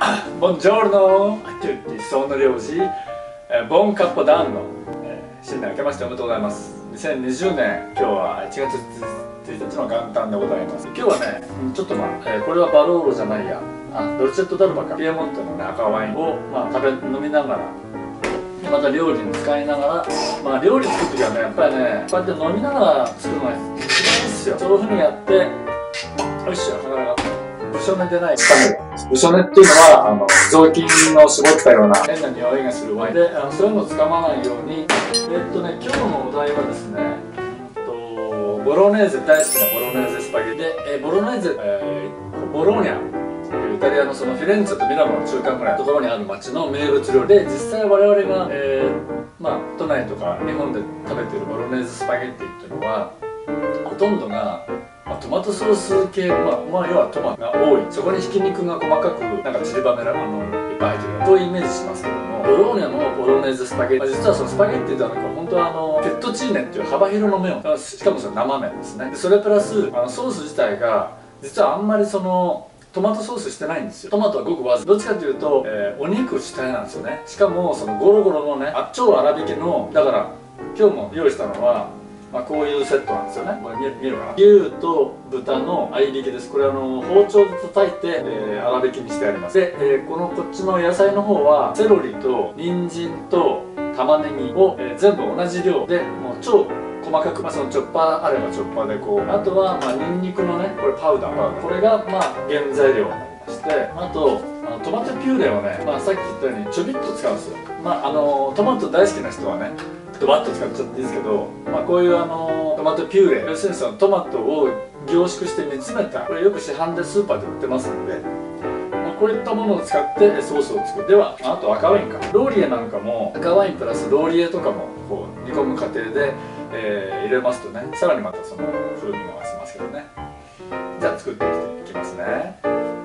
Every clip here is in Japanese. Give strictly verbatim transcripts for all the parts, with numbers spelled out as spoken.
ボンジョルノa tutti, sono Ryoji、ボンカッポダンの、えー、新年明けましておめでとうございます。にせんにじゅうねん、今日はいちがつついたちの元旦でございます。今日はね、ちょっとまあ、えー、これはバローロじゃないや、あドルチェットダルバか、ピエモントの、ね、赤ワインを、まあ、食べ飲みながら、また料理に使いながら、まあ料理作るときはね、やっぱりね、こうやって飲みながら作るのが一番いいですよ。そういうふうにやって、よいしょ、なかなか。ブショネでないブショネっていうのはあの雑巾の絞ったような変な匂いがするワインで、あのそういうのをつかまないように、えー、っとね今日のお題はですね、とボロネーゼ、大好きなボロネーゼスパゲティで、えー、ボロネーゼ、えー、ボローニャというイタリアのそのフィレンツェとミラノの中間ぐらいのところにある町の名物料理で、実際我々が、えー、まあ都内とか日本で食べているボロネーゼスパゲティっていうのはほとんどがトマトソース系、まあ、まあ要はトマトが多い、そこにひき肉が細かくなんか散りばめらあのいっぱい入ってる、そういうイメージしますけども、ボローニャのボロネーゼスパゲッティ、実はそのスパゲッティではなく本当はあのフェットチーネっていう幅広の麺を、しかもそれ生麺ですね。でそれプラスあのソース自体が実はあんまりそのトマトソースしてないんですよ。トマトはごくわずか、どっちかというと、えー、お肉主体なんですよね。しかもそのゴロゴロのね、あ超粗挽きの、だから今日も用意したのはまあこういうセットなんですよね。これ見え見えるかな。牛と豚の合いびきです。これあの包丁で叩いて、えー、粗挽きにしてあります。で、えー、このこっちの野菜の方はセロリと人参と玉ねぎを、えー、全部同じ量でもう超細かく、まあ、そのチョッパーあればチョッパーでこう、あとはまあニンニクのね、これパウダー、パウダー、これがまあ原材料になりまして、あとあのトマトピューレをね、まあ、さっき言ったようにちょびっと使うんですよ。まああのトマト大好きな人はねドバッと使っちゃっていいですけど、まあ、こういうあのトマトピューレ、要するにそのトマトを凝縮して煮詰めた、これよく市販でスーパーで売ってますので、まあ、こういったものを使ってソースを作る。ではあと赤ワインか、ローリエなんかも赤ワインプラスローリエとかもこう煮込む過程で、えー、入れますとね、さらにまたその風味が増しますけどね。じゃあ作っていきますね。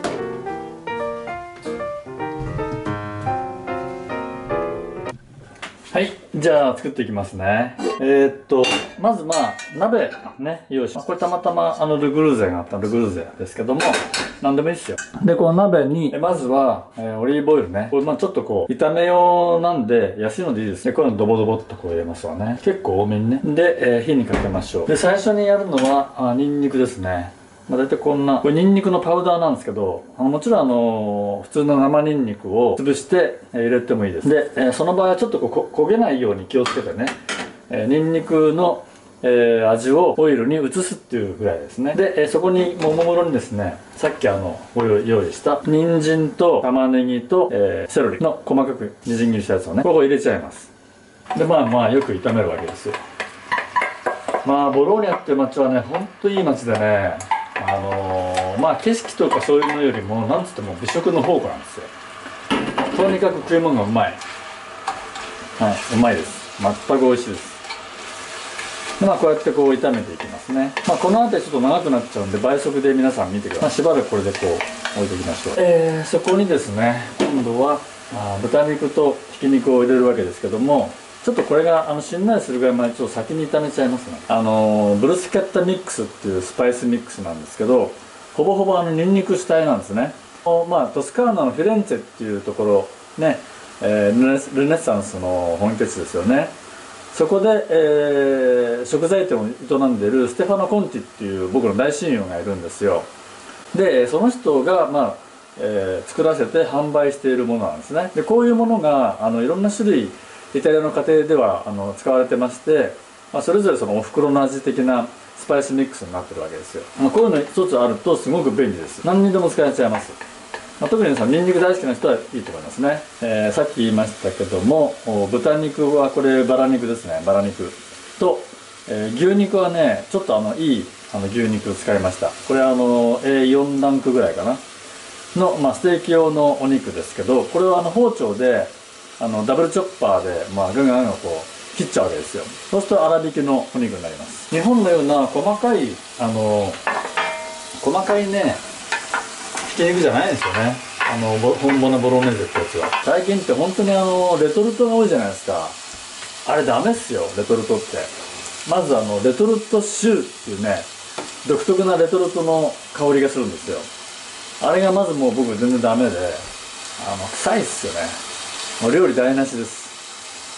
はい、じゃあ作っていきますね。えー、っとまずまあ鍋ね用意します。これたまたまあのルグルーゼがあったルグルーゼですけども、何でもいいですよ。でこの鍋にまずは、えー、オリーブオイルね、これまあちょっとこう炒め用なんで安いのでいいですね。こういうのドボドボっとこう入れますわね。結構多めにね。で、えー、火にかけましょう。で最初にやるのはあニンニクですね。まあ、大体こんな、これニンニクのパウダーなんですけど、あのもちろんあの普通の生ニンニクを潰して入れてもいいです。で、えー、その場合はちょっとこう焦げないように気をつけてね、えー、ニンニクの、えー、味をオイルに移すっていうぐらいですね。で、えー、そこにももむろにですね、さっきあのご用意した人参と玉ねぎと、えー、セロリの細かくみじん切りしたやつをね、ここ入れちゃいます。でまあまあよく炒めるわけですよ。まあボローニャっていう街はね、ほんといい街でね、あのー、まあ景色とかそういうのよりもなんつっても美食の宝庫なんですよ。とにかく食い物がうまい。はい、うまいです。全く美味しいです。でまあこうやってこう炒めていきますね。まあこの辺りちょっと長くなっちゃうんで倍速で皆さん見てください。まあ、しばらくこれでこう置いておきましょう。えー、そこにですね、今度はあ豚肉とひき肉を入れるわけですけども、ちょっとこれがあのしんなりするぐらいまでちょっと先に炒めちゃいますね。あのブルスケッタミックスっていうスパイスミックスなんですけど、ほぼほぼあのニンニク主体なんですね。まあトスカーナのフィレンツェっていうところね、えー、ルネッサンスの本拠地ですよね。そこで、えー、食材店を営んでいるステファノ・コンティっていう僕の大親友がいるんですよ。でその人がまあ、えー、作らせて販売しているものなんですね。でこういうものがあのいろんな種類イタリアの家庭ではあの使われてまして、まあ、それぞれそのおふくろの味的なスパイスミックスになってるわけですよ。まあ、こういうの一つあるとすごく便利です。何にでも使えちゃいます。まあ、特にさニンニク大好きな人はいいと思いますね。えー、さっき言いましたけども豚肉はこれバラ肉ですね。バラ肉と、えー、牛肉はねちょっとあのいいあの牛肉を使いました。これはあの エーよん ランクぐらいかなの、まあ、ステーキ用のお肉ですけど、これはあの包丁であのダブルチョッパーで、まあ、ガンガンガンこう切っちゃうわけですよ。そうすると粗挽きのお肉になります。日本のような細かいあの細かいねひき肉じゃないですよね。あの本物ボロネーゼってやつは最近って本当にあのレトルトが多いじゃないですか。あれダメっすよ、レトルトって。まずあのレトルトシューっていうね独特なレトルトの香りがするんですよ。あれがまずもう僕全然ダメで、 あの臭いっすよね。もう料理台無しです。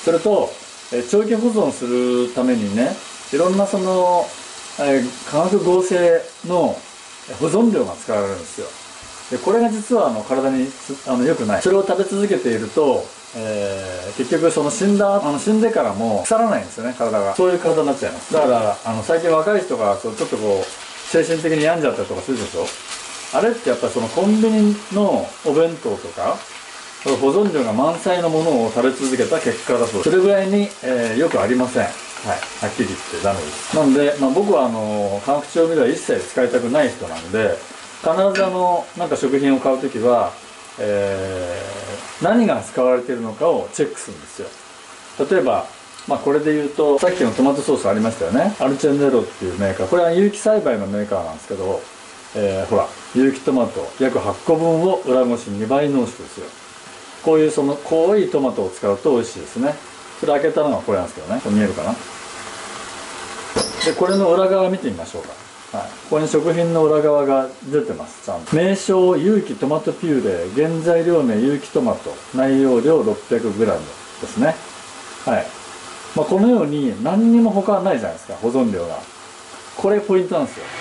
それとえ長期保存するためにね、いろんなその、えー、化学合成の保存料が使われるんですよ。でこれが実はあの体にあの良くない。それを食べ続けていると、えー、結局その死んだあの死んでからも腐らないんですよね、体が。そういう体になっちゃいます。だからあの最近若い人がちょっとこう精神的に病んじゃったりとかするでしょ。あれってやっぱりそのコンビニのお弁当とか保存料が満載のものを食べ続けた結果だそうです。それぐらいに、えー、よくありません。はい、はっきり言ってダメです。なんで、まあ、僕はあの化学調味料は一切使いたくない人なんで、必ずあのなんか食品を買うときは、えー、何が使われているのかをチェックするんですよ。例えば、まあ、これで言うとさっきのトマトソースありましたよね。アルチェンネロっていうメーカー、これは有機栽培のメーカーなんですけど、えー、ほら有機トマト約はちこぶんを裏ごしにばい濃縮ですよ。こういうその濃いトマトを使うと美味しいですね。それ開けたのがこれなんですけどね。これ見えるかな。でこれの裏側見てみましょうか。はい、ここに食品の裏側が出てます。ちゃんと名称有機トマトピューレ、原材料名有機トマト、内容量 ろっぴゃくグラム ですね。はい、まあ、このように何にも他はないじゃないですか、保存量が。これポイントなんですよ。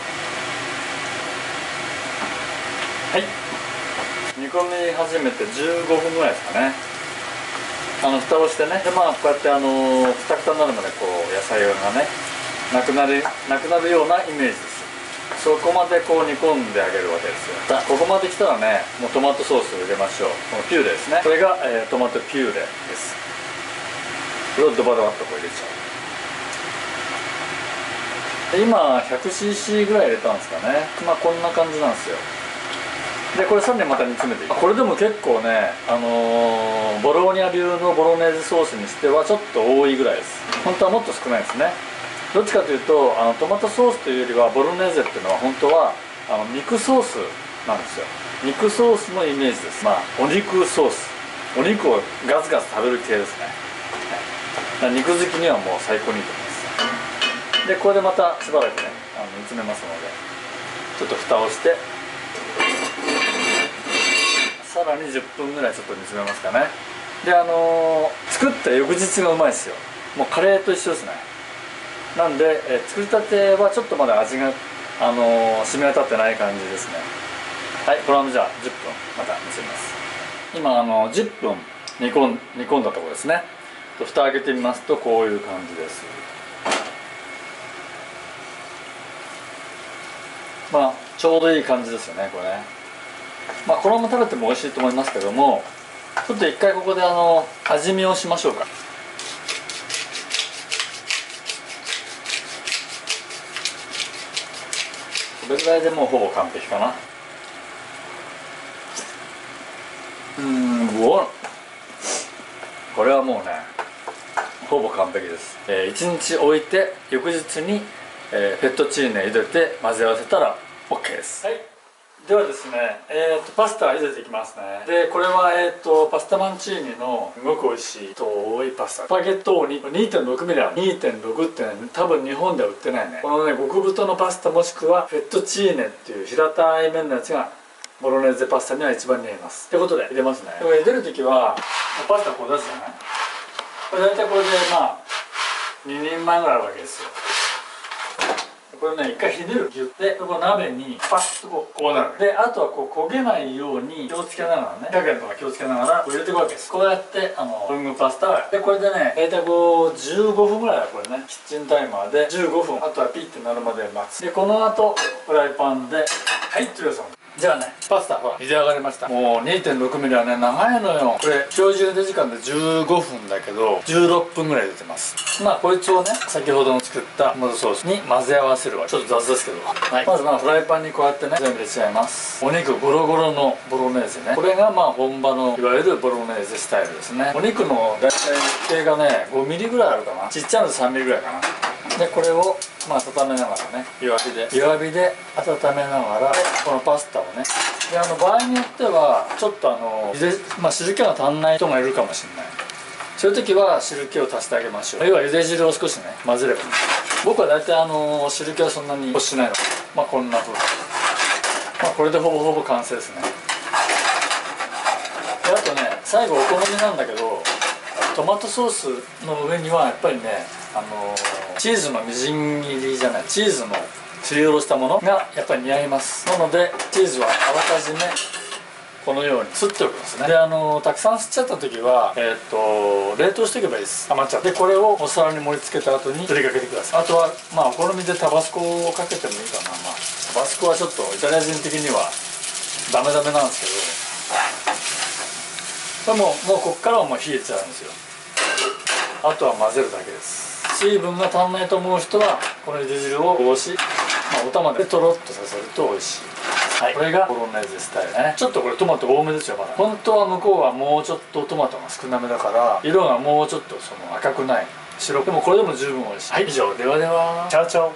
はい、煮込み始めてじゅうごふんぐらいですかね。あの蓋をしてね、でまあこうやってあのくたくたになるまでこう野菜がねなくなるなくなるようなイメージです。そこまでこう煮込んであげるわけですよ。さあここまで来たらね、もうトマトソースを入れましょう。このピューレですね。これが、えー、トマトピューレです。これをドバドバっとこう入れちゃう。で今 ひゃくシーシー ぐらい入れたんですかね。まあこんな感じなんですよ。でこれさらにまた煮詰めていく。これでも結構ね、あのー、ボローニャ流のボロネーゼソースにしてはちょっと多いぐらいです。本当はもっと少ないですね。どっちかというとあのトマトソースというよりはボロネーゼっていうのは本当はあの肉ソースなんですよ。肉ソースのイメージです。まあお肉ソース、お肉をガツガツ食べる系ですね。はい、肉好きにはもう最高にいいと思います。でこれでまたしばらくねあの煮詰めますので、ちょっと蓋をしてさらにじゅっぷんぐらいちょっと煮詰めますかね。であのー、作った翌日がうまいですよ。もうカレーと一緒ですね。なんで、え作りたてはちょっとまだ味が、あのー、染み渡ってない感じですね。はい、これはじゃあじゅっぷんまた煮詰めます。今あのじゅっぷん煮込ん煮込んだところですね。蓋開けてみますとこういう感じです。まあちょうどいい感じですよね、これね。まあこのまま食べても美味しいと思いますけども、ちょっと一回ここであの味見をしましょうか。これぐらいでもうほぼ完璧かな。うーん、うわっ、これはもうねほぼ完璧です。えー、いちにち置いて翌日に、えー、フェットチーネ入れて混ぜ合わせたら OK です。はい、ではですね、えー、とパスタ茹でていきますね。でこれは、えー、とパスタマンチーニのすごく美味しい遠いパスタ、スパゲットに にてんろくミリある。 にてんろく ってね多分日本では売ってないね。このね極太のパスタもしくはフェットチーネっていう平たい麺のやつがボロネーゼパスタには一番似合います。ということで入れますね。でも茹でる時はパスタこう出すじゃない。これ大体これでまあににんまえぐらいあるわけですよ。これね一回ひねるギュッて、この鍋にパッとこうこうなる。であとはこう焦げないように気をつけながらね、火加減とか気をつけながらこう入れていくわけです。こうやってあのロングパスタはでこれでね大体こうじゅうごふんぐらいはこれねキッチンタイマーでじゅうごふん、あとはピッてなるまで待つ。でこの後フライパンではいってください。じゃあねパスタほら茹で上がりました。もう にてんろくミリはね長いのよ。これ標準茹で時間でじゅうごふんだけどじゅうろっぷんぐらい茹でてます。まあこいつをね先ほどの作ったトマトソースに混ぜ合わせるわけ。ちょっと雑ですけど、はい、まずまあフライパンにこうやってね全部入れちゃいます。お肉ゴロゴロのボロネーゼね。これがまあ本場のいわゆるボロネーゼスタイルですね。お肉の大体直径がねごミリぐらいあるかな。ちっちゃいのさんミリぐらいかな。でこれをまあ温めながらね弱火で弱火で温めながらこのパスタをね、であの場合によってはちょっとあのゆで、まあ、汁気が足んない人がいるかもしれない。そういう時は汁気を足してあげましょう。要は茹で汁を少しね混ぜればいい。僕は大体あの汁気はそんなに欲しないので、まあこんな風に、まあこれでほぼほぼ完成ですね。であ最後お好みなんだけど、トマトソースの上にはやっぱりね、あのー、チーズのみじん切りじゃない、チーズのすりおろしたものがやっぱり似合います。なのでチーズはあらかじめこのようにすっておきますね。で、あのー、たくさんすっちゃった時は、えー、っと冷凍しておけばいいです。余っちゃって、これをお皿に盛り付けた後に振りかけてください。あとはまあお好みでタバスコをかけてもいいかな。まあタバスコはちょっとイタリア人的にはダメダメなんですけど、でももうこっからはもう冷えちゃうんですよ。あとは混ぜるだけです。水分が足んないと思う人はこのゆで汁をこぼし、まあ、お玉でとろっとさせると美味しい。はい、これがボロネーゼスタイルね。ちょっとこれトマト多めですよ。まだ本当は向こうはもうちょっとトマトが少なめだから色がもうちょっとその赤くない白く、でもこれでも十分美味しい。はい、以上。ではでは、チャオチャオ。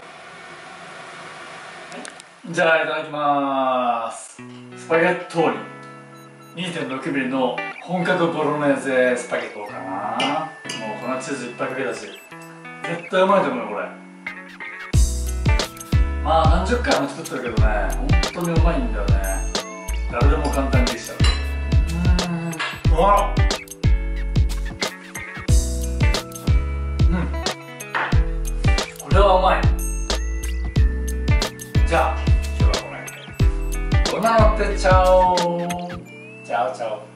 じゃあいただきまーす。スパゲットーニ にてんろくミリの本格ボロネーゼスパゲットかな。もう粉チーズいっぱいかけたし絶対うまいと思うよこれ。まあ何十回も作ってるけどね、本当にうまいんだよね。誰でも簡単にできちゃう。うーん、うわっ、うん、これはうまい。じゃあ今日はこの辺で。ボナノテチャオチャオチャオ。